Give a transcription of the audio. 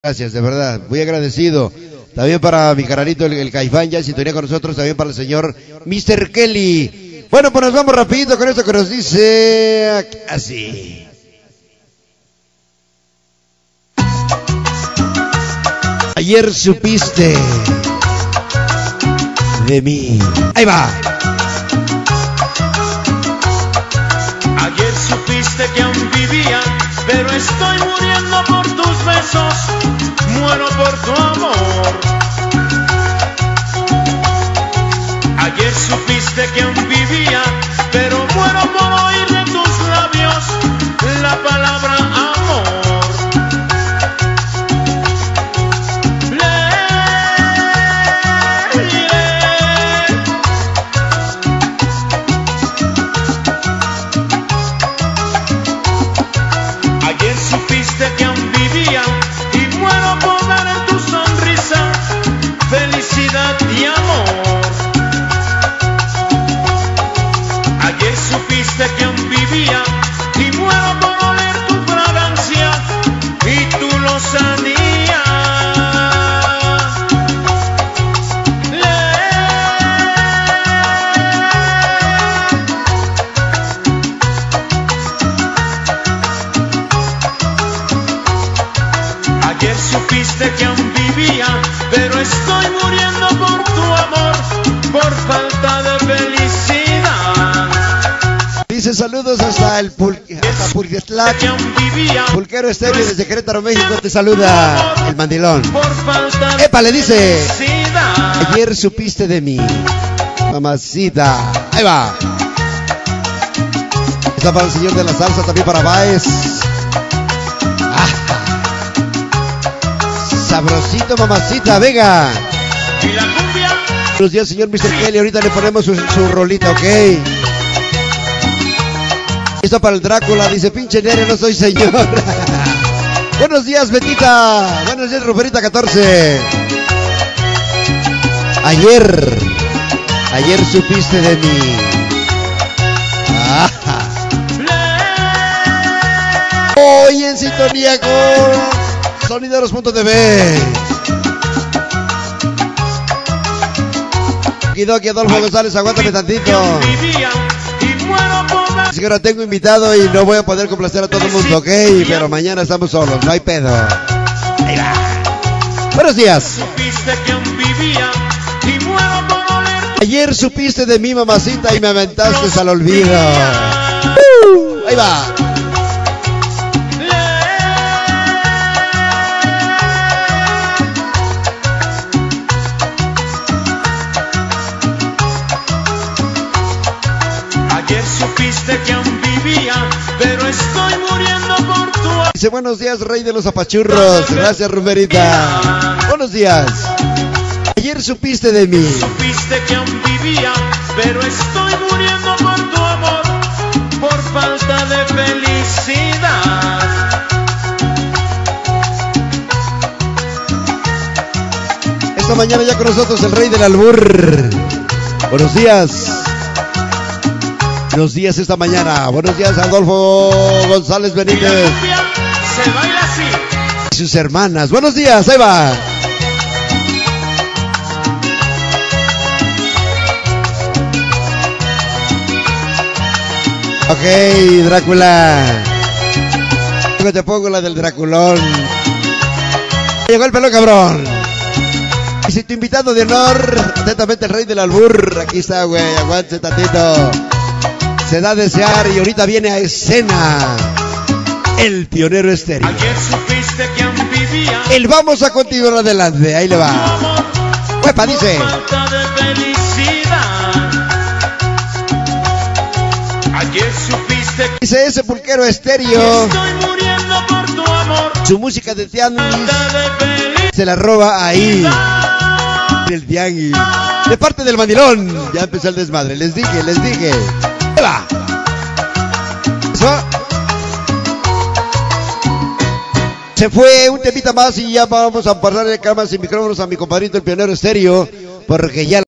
Gracias, de verdad, muy agradecido. También para mi carnalito el Caifán, ya en sintonía con nosotros, también para el señor Mr. Kelly. Bueno, pues nos vamos rapidito con esto que nos dice así. Ayer supiste de mí. Ahí va. Ayer supiste que aún vivía, pero estoy muriendo por tus besos, muero por tu amor. Ayer supiste que aún vivía, pero muero por oír de tus labios la palabra amor. Ayer supiste que aún vivía y muero por ver en tu sonrisa felicidad y amor. Ayer supiste que aún vivía y muero por oler tu fragancia y tu lozanía. Ayer supiste que aún vivía, pero estoy muriendo por tu amor, por falta de felicidad. Dice saludos hasta el Pulquetlac, Que aún vivía, Pulquero Estéreo desde Querétaro, México. Te saluda el mandilón. por falta de ¡Epa! Le dice: felicidad. ayer supiste de mí, mamacita. Ahí va. Está para el señor de la salsa, también para Baez. Ah. Sabrosito, mamacita, venga. Y la cumbia, Buenos días, señor Mr. Kelly. Ahorita le ponemos su rolita, ¿ok? Está para el Drácula, dice: pinche nere, no soy señor. Buenos días, Betita. Buenos días, Ruperita 14. Ayer supiste de mí. Ah. Hoy en sintonía con Sonideros.tv. Kidoki Adolfo González, aguántame tantito. vivía y muero por ver. Señora, tengo invitado y no voy a poder complacer a todo el mundo, ¿ok? Pero mañana estamos solos, no hay pedo. Ahí va. Buenos días. Supiste que aún vivía y muero por oler tu Ayer supiste de mí, mamacita, y me aventaste al olvido. Ahí va. Ayer supiste que aún vivía, pero estoy muriendo por tu amor. Dice: buenos días, rey de los apachurros. Gracias, Rumerita. Buenos días. Ayer supiste de mí. Supiste que aún vivía, pero estoy muriendo por tu amor, por falta de felicidad. Esta mañana ya con nosotros el rey del albur. Buenos días. Buenos días esta mañana. Buenos días, Adolfo González Y la Benítez cumbia se baila así. y sus hermanas. Buenos días, ahí va. Ok, Drácula. Luego te pongo la del Draculón. Llegó el pelo, cabrón. Y si tu invitado de honor, atentamente el rey del albur. Aquí está, güey, aguante tantito. Se da a desear y ahorita viene a escena el Pionero Estéreo. Ayer supiste que aún vivía. El vamos a continuar adelante, ahí le va. Huepa, dice: Falta de felicidad. Ayer supiste que dice ese Pulquero Estéreo. estoy muriendo por tu amor. Su música de tianguis Falta de felicidad. se la roba ahí, en el tianguis. De parte del mandilón. Ya empezó el desmadre, les dije. Ahí va. Eso. Se fue un temita más y ya vamos a pasarle cámaras y micrófonos a mi compadrito el Pionero Estéreo, porque ya